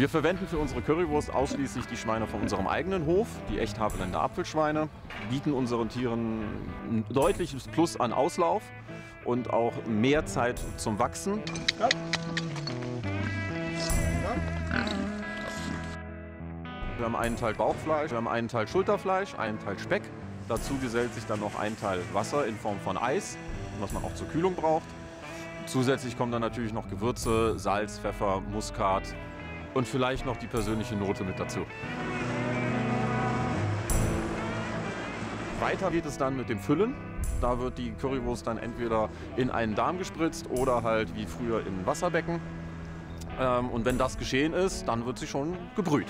Wir verwenden für unsere Currywurst ausschließlich die Schweine von unserem eigenen Hof, die Echt-Havelländer Apfelschweine, bieten unseren Tieren ein deutliches Plus an Auslauf und auch mehr Zeit zum Wachsen. Ja. Wir haben einen Teil Bauchfleisch, wir haben einen Teil Schulterfleisch, einen Teil Speck. Dazu gesellt sich dann noch ein Teil Wasser in Form von Eis, was man auch zur Kühlung braucht. Zusätzlich kommen dann natürlich noch Gewürze, Salz, Pfeffer, Muskat und vielleicht noch die persönliche Note mit dazu. Weiter geht es dann mit dem Füllen. Da wird die Currywurst dann entweder in einen Darm gespritzt oder halt wie früher in ein Wasserbecken. Und wenn das geschehen ist, dann wird sie schon gebrüht.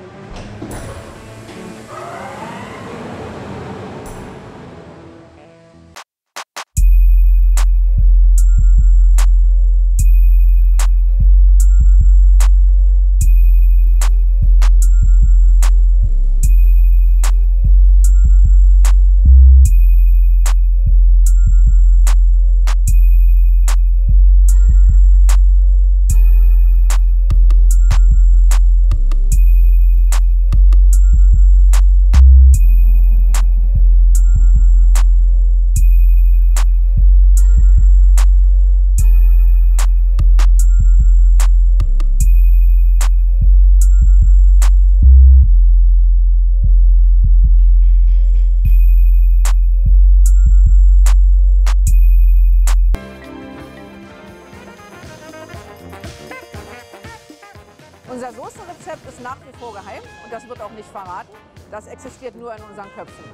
Unser Soßenrezept ist nach wie vor geheim und das wird auch nicht verraten. Das existiert nur in unseren Köpfen.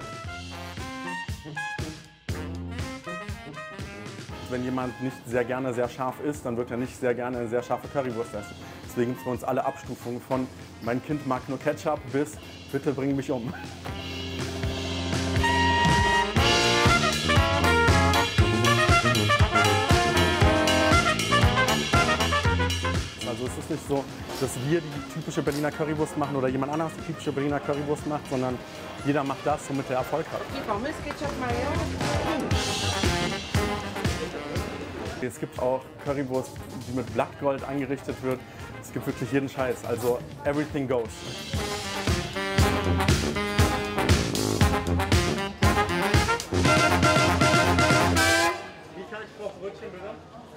Wenn jemand nicht sehr gerne sehr scharf isst, dann wird er nicht sehr gerne eine sehr scharfe Currywurst essen. Deswegen gibt es für uns alle Abstufungen von mein Kind mag nur Ketchup bis bitte bring mich um. Also es ist nicht so, dass wir die typische Berliner Currywurst machen oder jemand anderes die typische Berliner Currywurst macht, sondern jeder macht das, womit er Erfolg hat. Die Pommes, Ketchup, Mayo. Es gibt auch Currywurst, die mit Blattgold angerichtet wird. Es gibt wirklich jeden Scheiß, also everything goes. Ich brauche Brötchen, bitte.